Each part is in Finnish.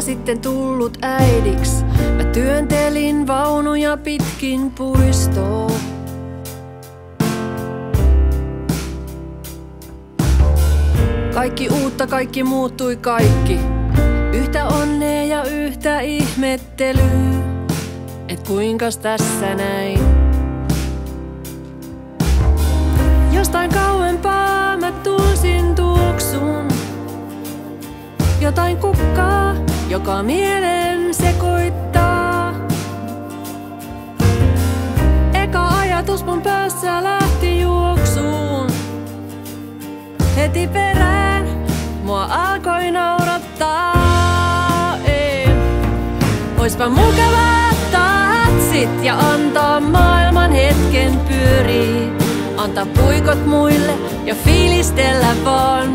aikaa sitten tullut äidiks. Mä työntelin vaunuja pitkin puistoa. Kaikki uutta, kaikki muuttui kaikki. Yhtä onnea ja yhtä ihmettelyä, et kuinkas tässä näin. Jostain kauempaa mä tunsin tuoksun. Jotain kukkaa, joka mielen sekoittaa. Eka ajatus mun päässä lähti juoksuun. Heti perään mua alkoi naurattaa. Oispa mukavaa ottaa hatsit ja antaa maailman hetken pyörii. Antaa puikot muille ja fiilistellä vaan.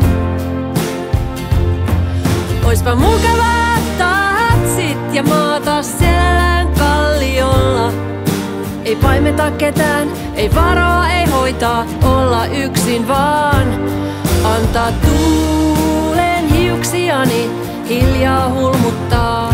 Oispa mukavaa ottaa hatsit ja maata selällään kalliolla. Ei paimeta ketään, ei varoa, ei hoitaa, olla yksin vaan. Antaa tuulen hiuksiani hiljaa hulmuttaa.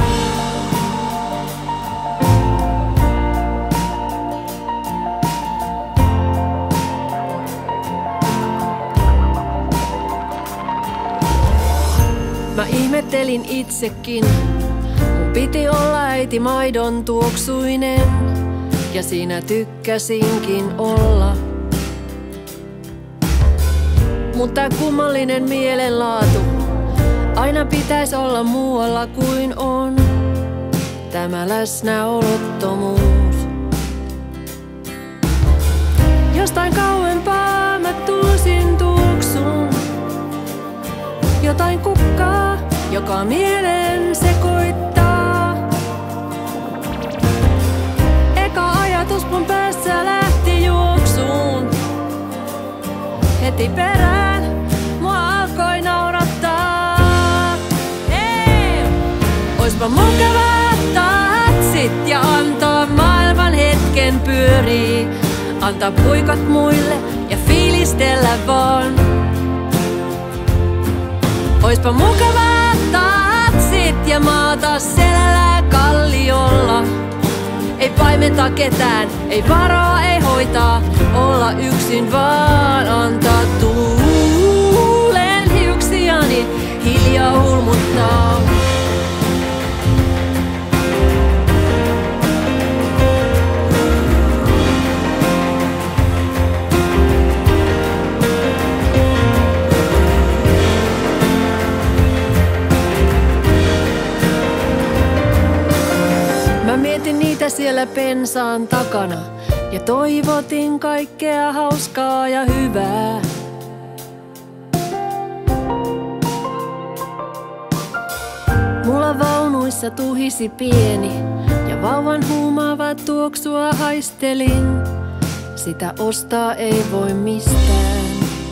Mä ihmettelin itsekin, mun piti olla äiti maidon tuoksuinen, ja siinä tykkäsinkin olla. Mutta kummallinen mielenlaatu, aina pitäis olla muualla kuin on. Tämä läsnäolottomuus. Jostain kauempaa mä tunsin tuoksun. Jotain kukkaa, joka mielen sekoittaa. Eka ajatus mun päässä lähti juoksuun. Heti perään mua alkoi naurattaa. Oispa mukavaa ottaa hatsit ja antaa maailman hetken pyörii. Antaa puikot muille ja fiilistellä vaan. Oispa mukavaa ottaa hatsit ja maata selällään kalliolla. Ei paimenta ketään, ei varoa, ei hoitaa, olla yksin vaan. Antaa tuulen hiuksiani hiljaa hulmuttaa. Mä mietin niitä siellä pensaan takana ja toivotin kaikkea hauskaa ja hyvää. Mulla vaunuissa tuhisi pieni ja vauvan huumaavaa tuoksua haistelin. Sitä ostaa ei voi mistään.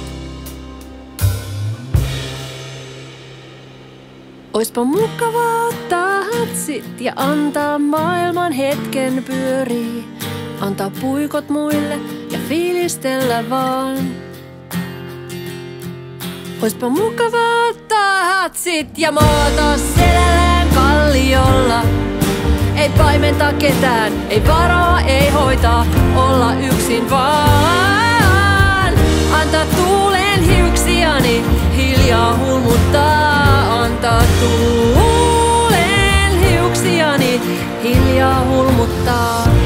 Oispa mukavaa ottaa hatsit ja antaa maailman hetken pyörii. Antaa puikot muille ja fiilistellä vaan. Oispa mukavaa ottaa hatsit ja maata selällään kalliolla. Ei paimenta ketään, ei varoa, ei hoitaa, olla yksin vaan. Antaa tuulen hiuksiani hiljaa hulmuttaa. Antaa tuulen hiuksiani hiljaa hulmuttaa.